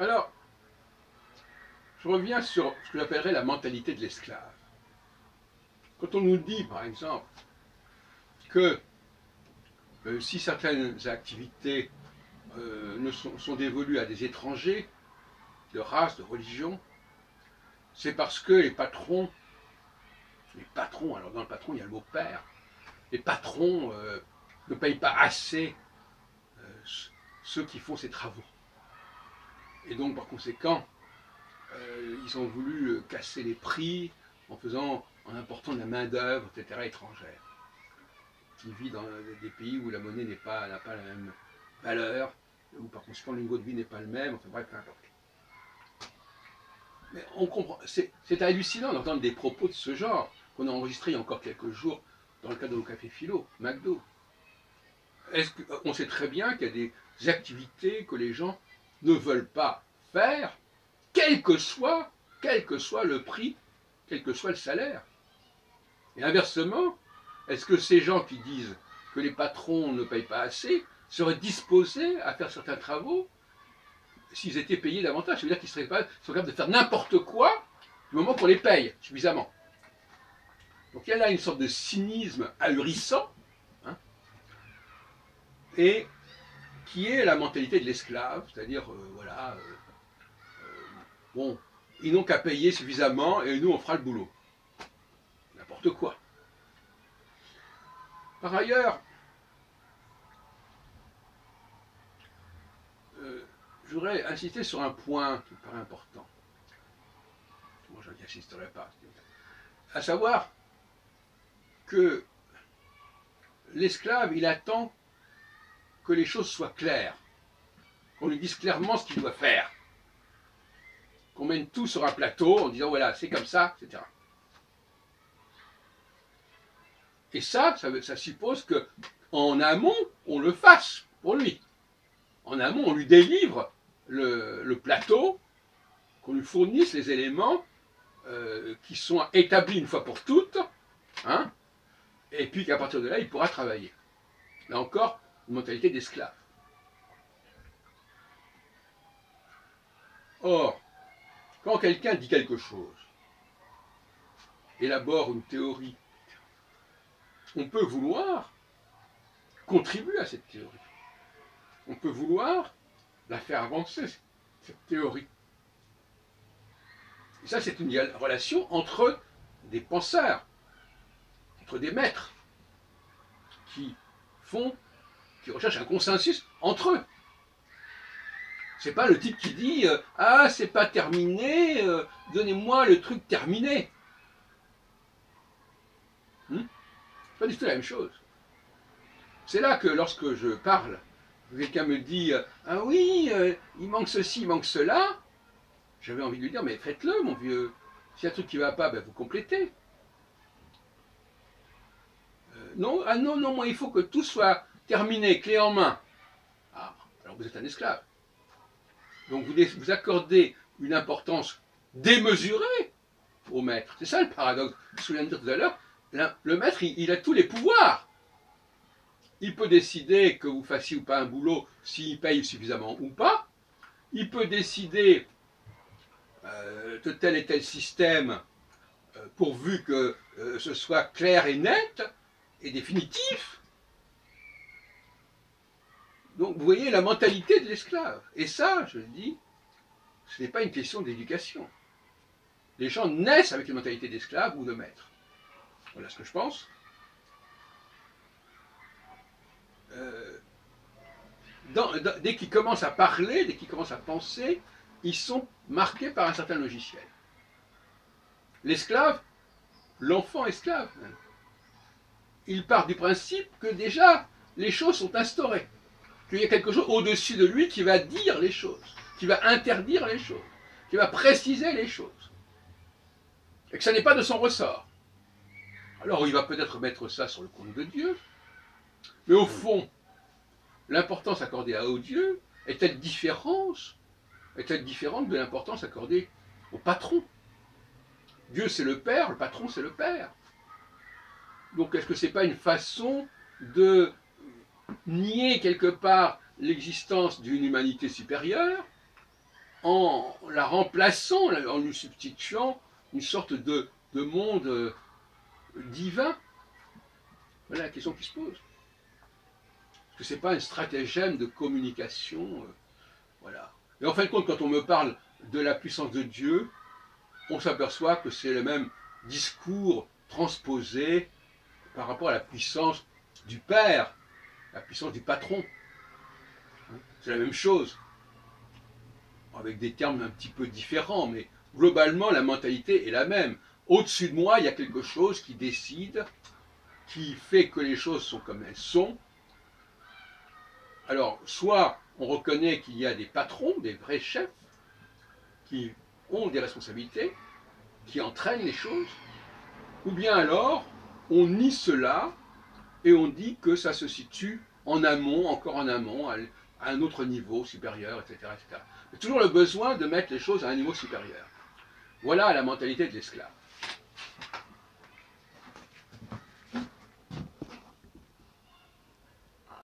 Alors, je reviens sur ce que j'appellerais la mentalité de l'esclave. Quand on nous dit, par exemple, que si certaines activités sont dévolues à des étrangers, de race, de religion, c'est parce que les patrons, alors dans le patron il y a le mot père, les patrons ne payent pas assez euh, ceux qui font ces travaux. Et donc par conséquent, ils ont voulu casser les prix en important de la main-d'œuvre, etc., étrangère, qui vit dans des pays où la monnaie n'a pas la même valeur, où par conséquent le niveau de vie n'est pas le même, enfin bref, peu importe. Mais on comprend, c'est hallucinant d'entendre des propos de ce genre qu'on a enregistrés il y a encore quelques jours dans le cadre de Café Philo, McDo. On sait très bien qu'il y a des activités que les gens ne veulent pas faire, quel que soit le prix, quel que soit le salaire. Et inversement, est-ce que ces gens qui disent que les patrons ne payent pas assez seraient disposés à faire certains travaux s'ils étaient payés davantage? Ça veut dire qu'ils seraient capables de faire n'importe quoi du moment qu'on les paye suffisamment. Donc il y a là une sorte de cynisme ahurissant, hein, et qui est la mentalité de l'esclave, c'est-à-dire, bon, ils n'ont qu'à payer suffisamment et nous on fera le boulot. N'importe quoi. Par ailleurs, je voudrais insister sur un point qui me paraît important. Moi, je n'y insisterai pas. À savoir que l'esclave, il attend que les choses soient claires, qu'on lui dise clairement ce qu'il doit faire, qu'on mène tout sur un plateau en disant voilà, c'est comme ça, etc. Et ça suppose qu'en amont, on le fasse pour lui. En amont, on lui délivre le plateau, qu'on lui fournisse les éléments qui sont établis une fois pour toutes, hein, et puis qu'à partir de là, il pourra travailler. Là encore, une mentalité d'esclave. Or, quand quelqu'un dit quelque chose, élabore une théorie, on peut vouloir contribuer à cette théorie. On peut vouloir la faire avancer, cette théorie. Et ça, c'est une relation entre des penseurs, entre des maîtres, qui recherchent un consensus entre eux. C'est pas le type qui dit ah, c'est pas terminé, donnez-moi le truc terminé. C'est pas du tout la même chose. C'est là que lorsque je parle, quelqu'un me dit ah oui, il manque ceci, il manque cela, j'avais envie de lui dire mais faites-le, mon vieux. S'il y a un truc qui ne va pas, ben vous complétez. Non, ah non, non, moi il faut que tout soit terminé, clé en main. Ah, alors vous êtes un esclave. Donc vous accordez une importance démesurée au maître. C'est ça le paradoxe. Je me souviens de dire tout à l'heure, le maître, il a tous les pouvoirs. Il peut décider que vous fassiez ou pas un boulot, s'il paye suffisamment ou pas. Il peut décider de tel et tel système, pourvu que ce soit clair et net et définitif. Donc vous voyez la mentalité de l'esclave. Et ça, je le dis, ce n'est pas une question d'éducation. Les gens naissent avec une mentalité d'esclave ou de maître. Voilà ce que je pense. Dès qu'ils commencent à parler, dès qu'ils commencent à penser, ils sont marqués par un certain logiciel. L'esclave, l'enfant esclave, il part du principe que déjà les choses sont instaurées, qu'il y a quelque chose au-dessus de lui qui va dire les choses, qui va interdire les choses, qui va préciser les choses, et que ça n'est pas de son ressort. Alors il va peut-être mettre ça sur le compte de Dieu, mais au fond, l'importance accordée à Dieu est-elle différente de l'importance accordée au patron? Dieu c'est le Père, le patron c'est le Père. Donc est-ce que c'est pas une façon de nier quelque part l'existence d'une humanité supérieure en la remplaçant, en lui substituant une sorte de monde divin? Voilà la question qui se pose. Est-ce que ce n'est pas un stratagème de communication voilà. Et en fin de compte, quand on me parle de la puissance de Dieu, on s'aperçoit que c'est le même discours transposé par rapport à la puissance du Père, la puissance du patron. C'est la même chose, avec des termes un petit peu différents, mais globalement, la mentalité est la même. Au-dessus de moi, il y a quelque chose qui décide, qui fait que les choses sont comme elles sont. Alors, soit on reconnaît qu'il y a des patrons, des vrais chefs, qui ont des responsabilités, qui entraînent les choses, ou bien alors on nie cela et on dit que ça se situe en amont, encore en amont, à un autre niveau supérieur, etc. etc. Il y a toujours le besoin de mettre les choses à un niveau supérieur. Voilà la mentalité de l'esclave.